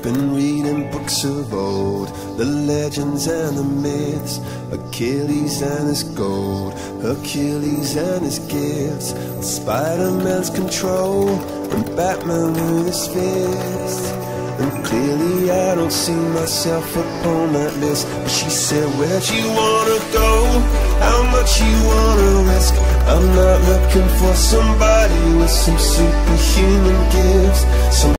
Been reading books of old, the legends and the myths, Achilles and his gold, Hercules and his gifts, Spider-Man's control, and Batman with his fists. And clearly I don't see myself upon that list. But she said, where'd you wanna go? How much you wanna risk? I'm not looking for somebody with some superhuman gifts.